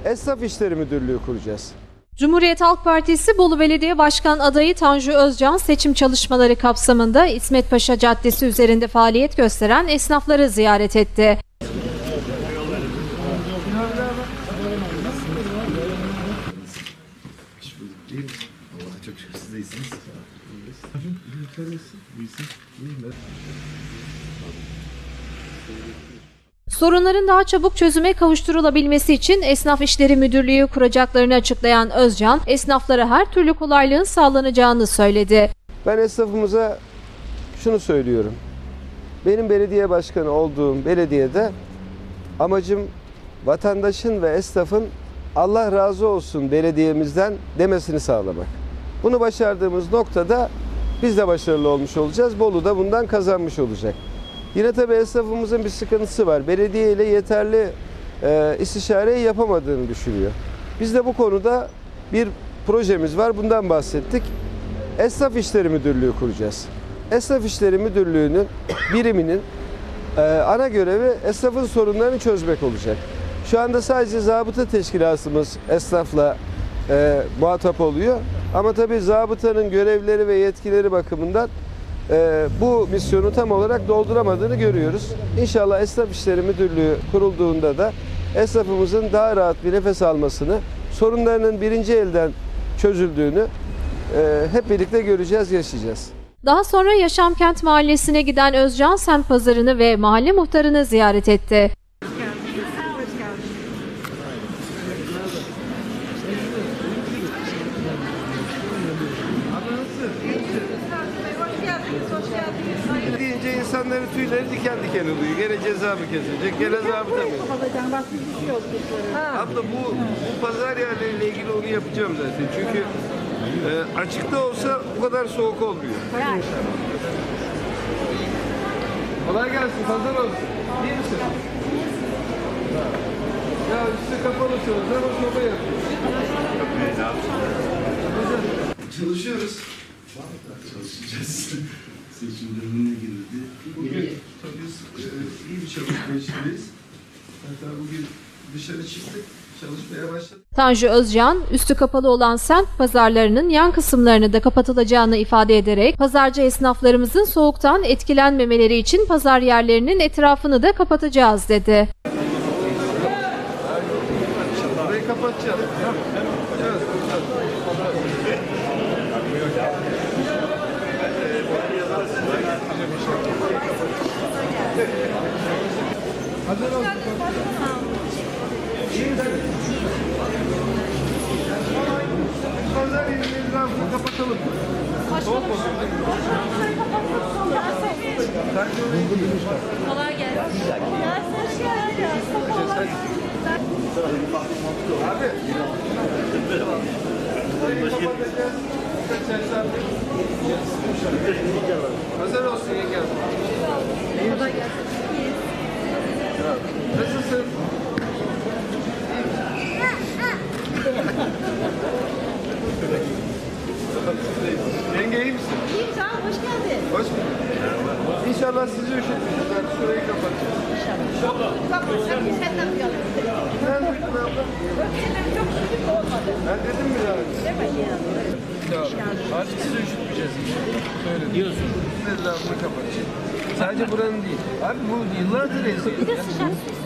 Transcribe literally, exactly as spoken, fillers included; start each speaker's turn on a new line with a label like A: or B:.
A: Esnaf İşleri Müdürlüğü kuracağız.
B: Cumhuriyet Halk Partisi Bolu Belediye Başkan adayı Tanju Özcan seçim çalışmaları kapsamında İsmet Paşa Caddesi üzerinde faaliyet gösteren esnafları ziyaret etti.
C: Çok şükür siz de iyisiniz.
B: Sorunların daha çabuk çözüme kavuşturulabilmesi için Esnaf İşleri Müdürlüğü kuracaklarını açıklayan Özcan, esnaflara her türlü kolaylığın sağlanacağını söyledi.
A: Ben esnafımıza şunu söylüyorum. Benim belediye başkanı olduğum belediyede amacım vatandaşın ve esnafın Allah razı olsun belediyemizden demesini sağlamak. Bunu başardığımız noktada biz de başarılı olmuş olacağız. Bolu da bundan kazanmış olacak. Yine tabii esnafımızın bir sıkıntısı var. Belediye ile yeterli e, istişareyi yapamadığını düşünüyor. Biz de bu konuda bir projemiz var. Bundan bahsettik. Esnaf İşleri Müdürlüğü kuracağız. Esnaf İşleri Müdürlüğü'nün biriminin e, ana görevi esnafın sorunlarını çözmek olacak. Şu anda sadece zabıta teşkilatımız esnafla e, muhatap oluyor. Ama tabii zabıtanın görevleri ve yetkileri bakımından e, bu misyonu tam olarak dolduramadığını görüyoruz. İnşallah Esnaf İşleri Müdürlüğü kurulduğunda da esnafımızın daha rahat bir nefes almasını, sorunlarının birinci elden çözüldüğünü e, hep birlikte göreceğiz, yaşayacağız.
B: Daha sonra Yaşamkent Mahallesi'ne giden Özcan, semt pazarını ve mahalle muhtarını ziyaret etti.
A: Deyince insanların tüyleri diken diken oluyor. Gene ceza mı kesilecek, gene zabıta mı? Abla bu, bu pazar yerleriyle ilgili onu yapacağım zaten. Çünkü e, açıkta olsa bu kadar soğuk olmuyor. Kolay gelsin, pazar olsun. İyi misin? Ya üstü kapalı sözler ama soba yapıyoruz.
C: Çalışıyoruz. Çalışacağız. Seçim dönemine girildi. Bugün tabii e, iyi bir çalışma içindeyiz. Hatta bugün dışarı çıktık, çalışmaya başladık.
B: Tanju Özcan, üstü kapalı olan semt pazarlarının yan kısımlarını da kapatılacağını ifade ederek, pazarcı esnaflarımızın soğuktan etkilenmemeleri için pazar yerlerinin etrafını da kapatacağız dedi.
A: Burayı kapatacağız. Hazır olsun. Pazar yerinin etrafını kapatalım. Soğuk olsun.
D: Kolay gelsin.
A: Abi. Burayı kapatacağız. Hazır olsun yengem.
D: Kolay gelsin.
A: Nasılsın? Yenge iyi misin?
D: İyiyim, sağ ol, hoş geldin.
A: Hoş bulduk. İnşallah sizi üşütmüşüz. Ben şurayı kapatacağız.
D: İnşallah. Kapatın, sen sen de duyalım.
A: Sen duydun abla.
D: Senin çok şükür olmadı.
A: Ben dedim mi daha önce?
D: Değil mi ya?
A: Tamam. Artık sizi üşütmeyeceğiz inşallah. Öyle diyorsun. Sizin etrafını kapatacağız. Sadece buranın değil. Abi bu yıllardır eziyor.
D: Bir de sıcak.